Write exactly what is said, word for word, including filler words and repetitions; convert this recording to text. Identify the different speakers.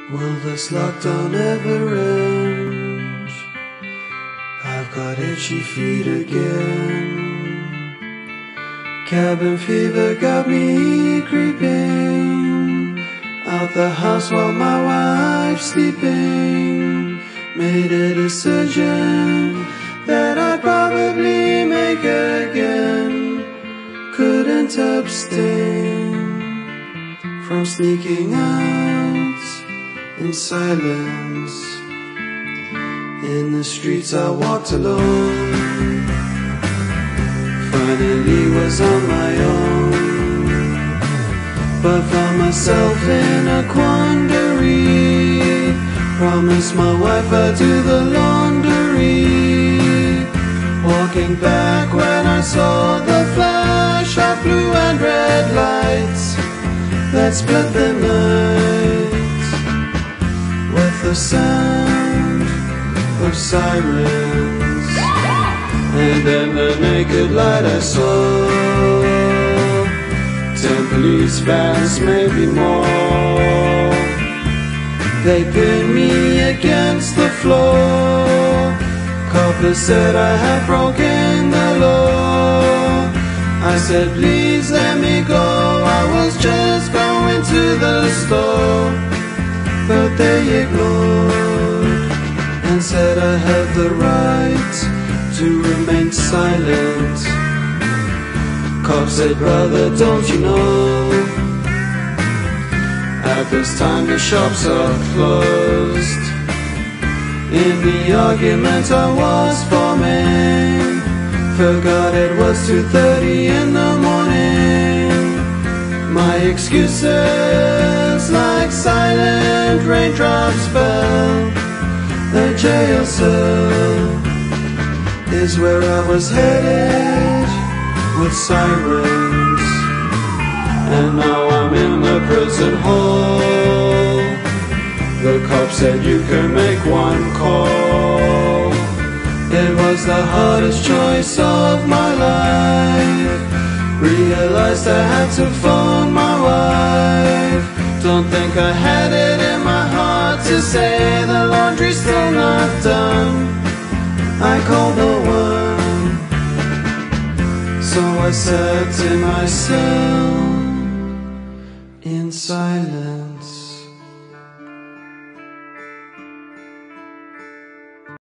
Speaker 1: Will this lockdown ever end? I've got itchy feet again. Cabin fever got me creeping out the house while my wife's sleeping. Made a decision that I'd probably make again. Couldn't abstain from sneaking out in silence. In the streets I walked alone. Finally was on my own, but found myself in a quandary. Promised my wife I'd do the laundry. Walking back when I saw the flash of blue and red lights that split the night with the sound of sirens. And in the naked light I saw ten police vans, maybe more. They pinned me against the floor. Coppers said I had broken the law. I said please let me go, I was just going to the store. But they ignored and said I had the right to remain silent. Cop said, brother, don't you know, at this time the shops are closed. In the argument I was forming, forgot it was two thirty in the morning. My excuses like silent raindrops fell. The jail cell is where I was headed with sirens. And now I'm in the prison hall. The cop said you can make one call. It was the hardest choice of my life. Realized I had to phone my wife. Don't think I had it in my heart to say the laundry's still not done. I called no one, so I sat in my cell in silence.